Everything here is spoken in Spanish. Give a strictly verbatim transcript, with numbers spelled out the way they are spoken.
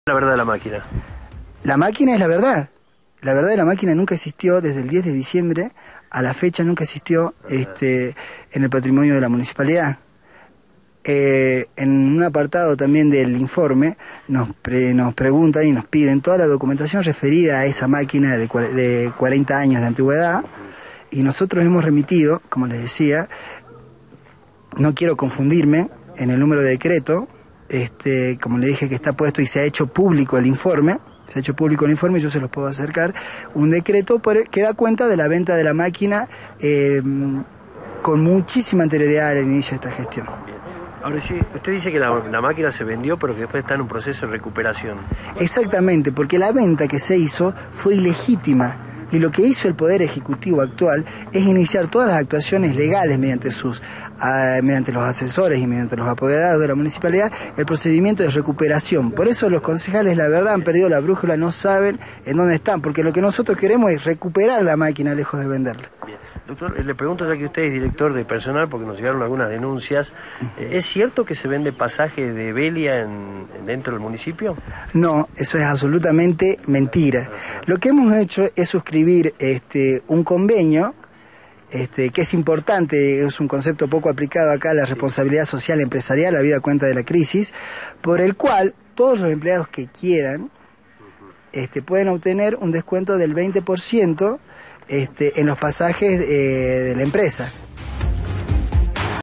La verdad de la máquina. La máquina es la verdad. La verdad de la máquina nunca existió desde el diez de diciembre a la fecha, nunca existió este, en el patrimonio de la municipalidad. Eh, en un apartado también del informe nos, pre, nos preguntan y nos piden toda la documentación referida a esa máquina de, de cuarenta años de antigüedad, y nosotros hemos remitido, como les decía, no quiero confundirme en el número de decreto, este, como le dije que está puesto y se ha hecho público el informe, se ha hecho público el informe y yo se los puedo acercar, un decreto por, que da cuenta de la venta de la máquina eh, con muchísima anterioridad al inicio de esta gestión. Ahora sí, usted dice que la, la máquina se vendió, pero que después está en un proceso de recuperación. Exactamente, porque la venta que se hizo fue ilegítima. Y lo que hizo el Poder Ejecutivo actual es iniciar todas las actuaciones legales mediante sus, uh, mediante los asesores y mediante los apoderados de la municipalidad, el procedimiento de recuperación. Por eso los concejales, la verdad, han perdido la brújula, no saben en dónde están, porque lo que nosotros queremos es recuperar la máquina lejos de venderla. Bien. Doctor, le pregunto, ya que usted es director de personal, porque nos llegaron algunas denuncias, ¿es cierto que se vende pasaje de Velia en, dentro del municipio? No, eso es absolutamente mentira. Lo que hemos hecho es suscribir este, un convenio, este, que es importante, es un concepto poco aplicado acá, la responsabilidad social empresarial, la vida cuenta de la crisis, por el cual todos los empleados que quieran este, pueden obtener un descuento del veinte por ciento Este, en los pasajes eh, de la empresa.